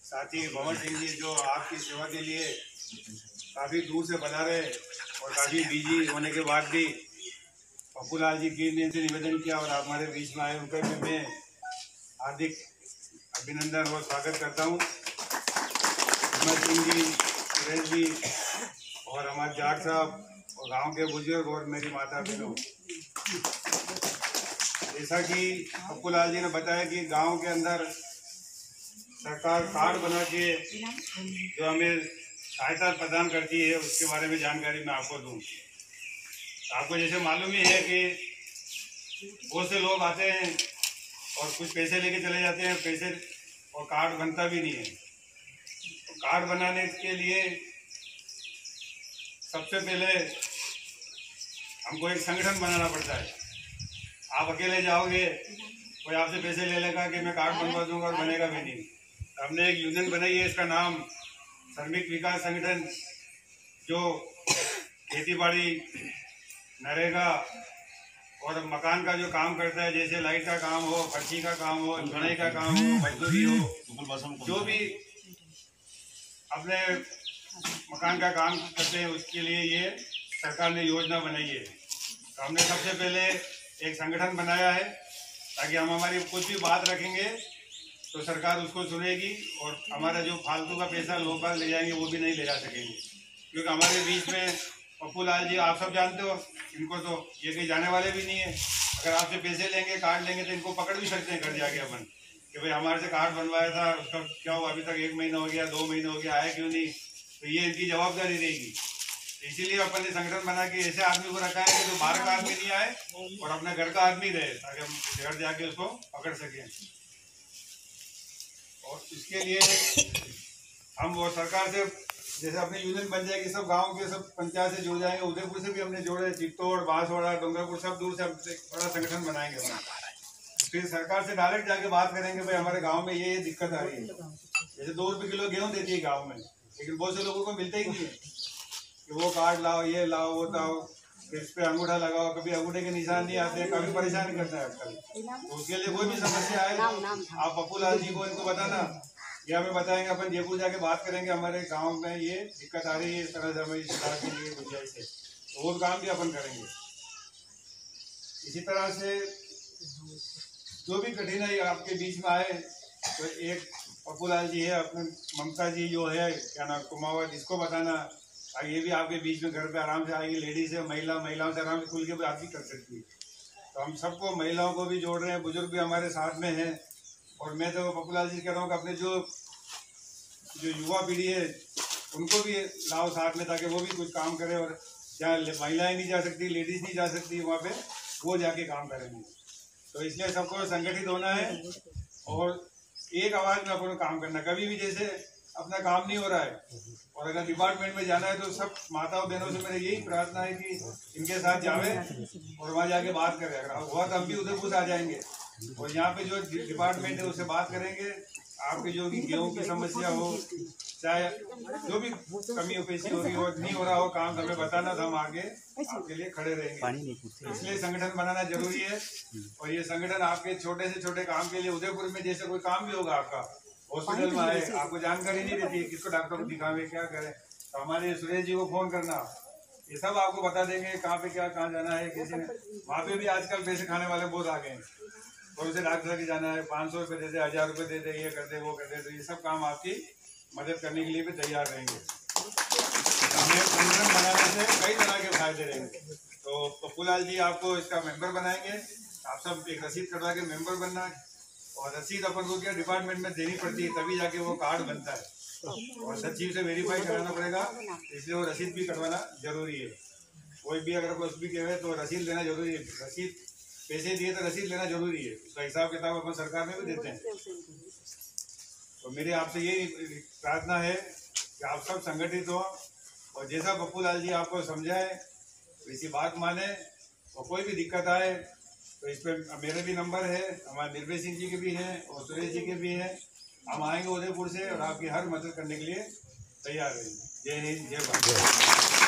साथी भवन सिंह जी जो आपकी सेवा के लिए काफ़ी दूर से बना रहे और काफ़ी बिजी होने के बाद भी पप्पू लाल जी की ने से निवेदन किया और आप हमारे बीच में आए, उनका भी मैं हार्दिक अभिनंदन और स्वागत करता हूँ। हिम्मत सिंह जी, सुरेश जी और हमारे जाट साहब और गांव के बुजुर्ग और मेरी माता बहनों, जैसा कि पप्पू लाल जी ने बताया कि गांव के अंदर सरकार कार्ड बना के जो हमें सहायता प्रदान करती है उसके बारे में जानकारी मैं आपको दूं। आपको जैसे मालूम ही है कि बहुत से लोग आते हैं और कुछ पैसे लेके चले जाते हैं, पैसे और कार्ड बनता भी नहीं है। तो कार्ड बनाने के लिए सबसे पहले हमको एक संगठन बनाना पड़ता है। आप अकेले जाओगे, कोई आपसे पैसे ले लेगा कि मैं कार्ड बनवा दूंगा और बनेगा भी नहीं। तो हमने एक यूनियन बनाई है, इसका नाम श्रमिक विकास संगठन, जो खेतीबाड़ी, नरेगा और मकान का जो काम करता है, जैसे लाइट का काम हो, फर्शी का काम हो, धुलाई का काम हो, मजदूरी हो, जो भी अपने मकान का काम करते हैं उसके लिए ये सरकार ने योजना बनाई है। तो हमने सबसे पहले एक संगठन बनाया है ताकि हम हमारी कुछ भी बात रखेंगे तो सरकार उसको सुनेगी और हमारा जो फालतू का पैसा लोग बाग ले जाएंगे वो भी नहीं ले जा सकेंगे। क्योंकि हमारे बीच में पप्पू लाल जी आप सब जानते हो, इनको तो ये कहीं जाने वाले भी नहीं है। अगर आपसे पैसे लेंगे, कार्ड लेंगे तो इनको पकड़ भी सकते हैं घर जाके अपन कि भाई हमारे से कार्ड बनवाया था, उसका क्या हुआ, अभी तक 1 महीना हो गया, 2 महीने हो गया, आया क्यों नहीं। तो ये इनकी जवाबदारी रहेगी। इसीलिए अपन ने संगठन बना के ऐसे आदमी को रखा है कि जो बाहर का आदमी नहीं आए और अपने घर का आदमी रहे, ताकि हम घर जाके उसको पकड़ सकें। और इसके लिए हम वो सरकार से जैसे अपनी यूनियन बन जाएगी, सब गांव के सब पंचायत से जुड़ जाएंगे, उदयपुर से भी हमने जोड़े, चित्तौड़, बांसवाड़ा, डूंगरपुर, सब दूर से हम बड़ा संगठन बनाएंगे। फिर सरकार से डायरेक्ट जाके बात करेंगे, भाई हमारे गाँव में ये दिक्कत आ रही है। जैसे 2 रुपये किलो गेहूँ देती है गाँव में, लेकिन बहुत से लोगों को मिलता ही नहीं है कि वो कार्ड लाओ, ये लाओ, वो लाओ, इस पे अंगूठा लगाओ, कभी अंगूठे के निशान नहीं आते, कभी परेशान करता है आजकल। तो उसके लिए कोई भी समस्या आए आप पप्पू लाल जी को इनको बताना, ये हमें बताएंगे, अपन जयपुर जाके बात करेंगे हमारे गांव में ये दिक्कत आ रही है, इस तरह से हमें सुधार के लिए गुंजाइश है, तो वो काम भी अपन करेंगे। इसी तरह से जो भी कठिनाई आपके बीच में आए, तो एक पप्पू लाल जी है, अपने ममता जी जो है, क्या नाम, कुमावत, इसको बताना, ये भी आपके बीच में घर पे आराम से आएगी। लेडीज है, महिलाओं से आराम से खुल के बात भी कर सकती है। तो हम सबको, महिलाओं को भी जोड़ रहे हैं, बुजुर्ग भी हमारे साथ में हैं। और मैं तो पप्पू लाल जी कह रहा हूँ कि अपने जो युवा पीढ़ी है उनको भी लाओ साथ में, ताकि वो भी कुछ काम करे। और जहाँ महिलाएं नहीं जा सकती, लेडीज नहीं जा सकती, वहाँ पे वो जाके काम करेंगे। तो इसलिए सबको संगठित होना है और एक आवाज़ में अपन काम करना। कभी भी जैसे अपना काम नहीं हो रहा है और अगर डिपार्टमेंट में जाना है तो सब माताओं बहनों से मेरी यही प्रार्थना है कि इनके साथ जावे और वहाँ जाके बात करें। अगर हुआ तो हम भी उदयपुर से आ जाएंगे और यहाँ पे जो डिपार्टमेंट है उससे बात करेंगे। आपकी जो भी गेहूँ की समस्या हो, चाहे जो भी कमी पैसी हो रही हो, नहीं हो रहा हो काम, हमें बताना, तो हम आगे आपके लिए खड़े रहेंगे। इसलिए संगठन बनाना जरूरी है। और ये संगठन आपके छोटे से छोटे काम के लिए, उदयपुर में जैसे कोई काम भी होगा आपका, हॉस्पिटल में आए, आपको जानकारी नहीं रहती है किसको डॉक्टर को दिखावे, क्या करें, तो हमारे सुरेश जी को फोन करना, ये सब आपको बता देंगे कहाँ पे क्या, कहाँ जाना है, किसी ने वहाँ पे भी आजकल पैसे खाने वाले बहुत आ गए हैं। थोड़े से डॉक्टर के जाना है, 500 रुपये दे दे, 1000 रुपये दे दे, ये कर दे, वो कर दे। तो ये सब काम आपकी मदद करने के लिए भी तैयार रहेंगे। हमें संगठन बनाने से कई तरह के फायदे रहेंगे। तो पप्पू लाल जी आपको इसका मेंबर बनाएंगे। आप सब एक रसीद कटवा के मेंबर बनना है और रसीद अपन को क्या डिपार्टमेंट में देनी पड़ती है, तभी जाके वो कार्ड बनता है और सचिव से वेरीफाई कराना पड़ेगा, इसलिए वो रसीद भी कटवाना जरूरी है। कोई भी अगर कुछ भी कहे तो रसीद लेना जरूरी है। रसीद पैसे दिए तो रसीद लेना जरूरी है, उसका हिसाब किताब अपन सरकार में भी देते हैं। तो मेरी आपसे यही प्रार्थना है कि आप सब संगठित हो और जैसा पप्पू लाल जी आपको समझाए वैसी बात माने। और कोई भी दिक्कत आए तो इस पर मेरे भी नंबर है, हमारे निर्भय सिंह जी के भी हैं और सुरेश जी के भी हैं। हम आएंगे उदयपुर से और आपकी हर मदद करने के लिए तैयार रहेंगे। जय हिंद, जय भारत।